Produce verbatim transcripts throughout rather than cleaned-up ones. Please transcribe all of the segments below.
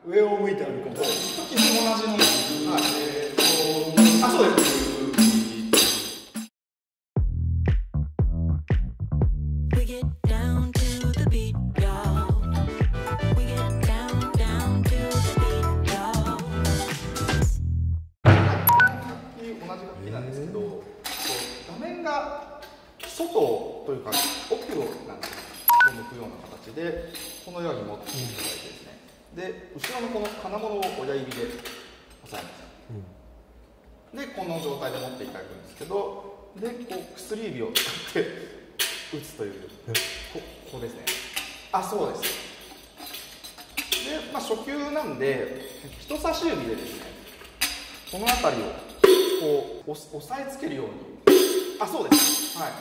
上を向いて歩く。 時も同じの。はい。えーと、あ、そうです。なんですけど、画面が外というか奥をなんか向くような形でこのように持っていただいてですね、で後ろのこの金物を親指で押さえます、うん、でこの状態で持っていただくんですけど、でこう薬指を使って打つというこ, ここですね。あ、そうです。で、まあ、初級なんで人差し指でですねこの辺りをこう押さえつけるように、あ、そうです。はい、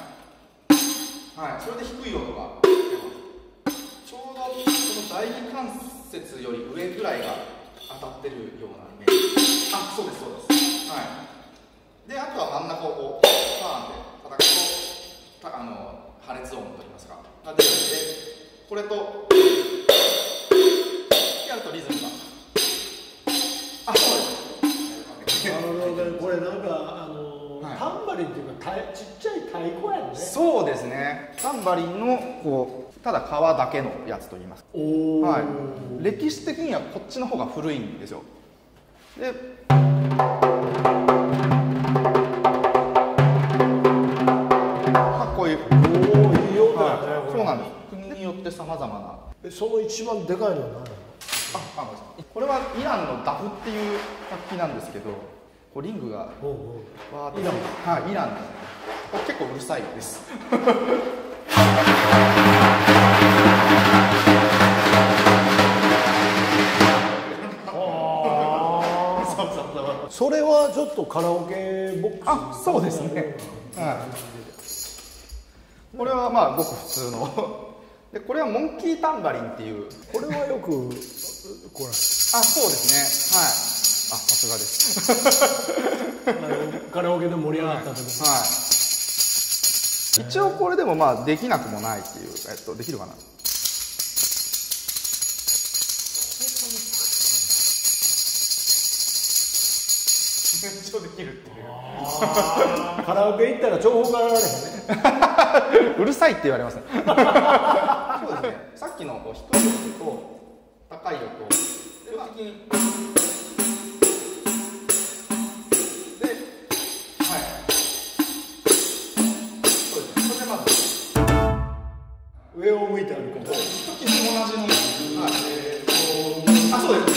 はい、それで低い音が出ます。ちょうどこの第二関節より上ぐらいが当たってるようなイメージ。あ、そうですそうです。はい。で、あとは真ん中をこうパーンで叩くと、あの破裂音といいますかが出るので、これとやるとリズムが、あ、そうです。 これなんかあの、はい、タンバリンっていうかちっちゃい太鼓やね。 そうですね。タンバリンのこうただ皮だけのやつと言います。お、はい、歴史的にはこっちの方が古いんですよ。で、まあ、こういうおお、いい音だね、 はい、そうなんです。国によってさまざまな。 え、その一番でかいのは何なの？ あ、あ、これはイランのダフっていう楽器なんですけど、こうリングがわーっと、イラン、はい、イランですね。これ結構うるさいです。 それはちょっとカラオケボックス。 あ、そうですね。はい。これはまあごく普通の。で、これはモンキータンバリンっていう。 これはよくこれ。あ、 そうですね。はい。あ、さすがです。 あのカラオケで盛り上がった時に。 はい。はい、一応これでもまあできなくもないっていう、えっとできるかな。一応できるっていう。 カラオケ行ったら情報がられへんね。 うるさいって言われますね。そうですね。さっきのこう低い音と高い音では。 上を向いて歩く。 時も同じの。はい。えーと、あ、そうです。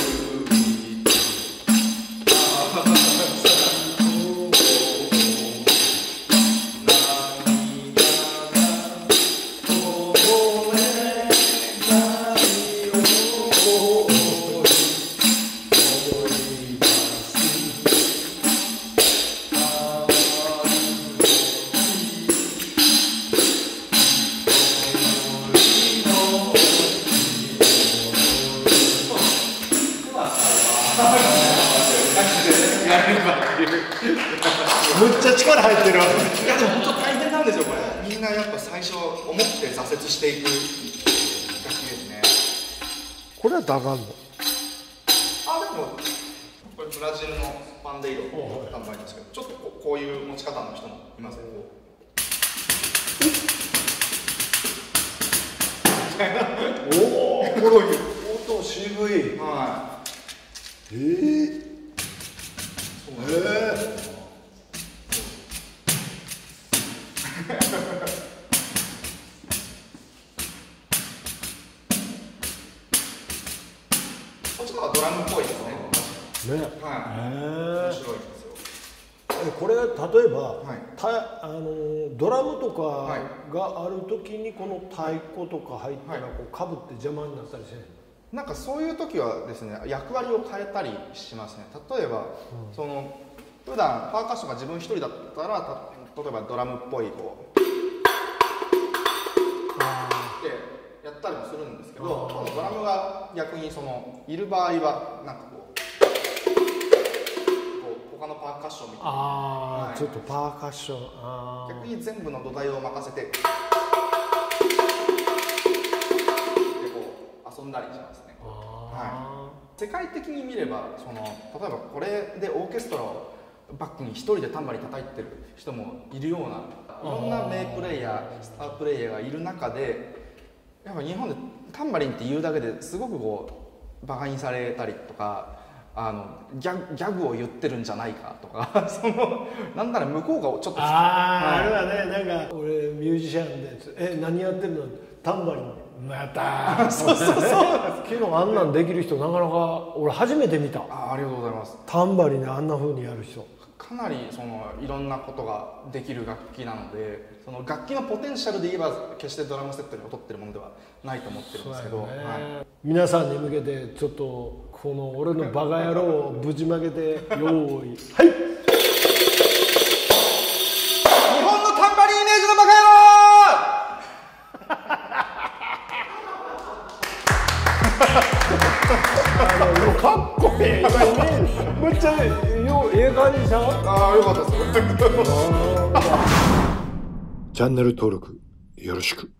むっちゃ力入ってるわ。 いやでも本当大変なんですよこれ。みんなやっぱ最初思って挫折していく楽器ですね。 これはダガンの。 あ、でもこれブラジルのパンデイロタンバリンですけど、ちょっとこう、こういう持ち方の人もいますね。 おお、この音渋い。 はい。 えー、えーこっちの方がドラムっぽいですね。 ね。 はい。面白いですよ。 これ例えば、 はい、 たあのドラムとかがあるときにこの太鼓とか入ったらこうかぶって邪魔になったりせん。 なんかそういう時はですね、役割を変えたりしますね。例えば、うん、その普段パーカッションが自分一人だったら、た例えばドラムっぽいこうってやったりもするんですけど、このドラムが逆にそのいる場合はなんかこう、こう他のパーカッションみたいな、 あ、はい、ちょっとパーカッション、 あ、逆に全部の土台を任せてでこう遊んだりしますね。はい。 世界的に見ればその例えばこれでオーケストラをバックに一人でタンバリン叩いてる人もいるようないろんな名プレイヤースタープレイヤーがいる中でやっぱ日本でタンバリンって言うだけですごくこうバカにされたりとかあのギャグ、ギャグを言ってるんじゃないかとかそのなんなら向こうがちょっとああ、はい、あれはねなんか俺ミュージシャンでえ何やってるのタンバリンまたそうそうそう昨日あんなんできる人なかなか俺初めて見た。 あありがとうございます。 タンバリンであんな風にやる人かなりそのいろんなことができる楽器なのでその楽器のポテンシャルで言えば決してドラムセットに劣ってるものではないと思ってるんですけど、ねはい、 皆さんに向けてちょっとこの俺のバカ野郎をぶちまけてよーいはい日本のタンバリンイメージのバカ野郎かっこいいめっちゃよええ感じでした。 ああよかったですチャンネル登録よろしく。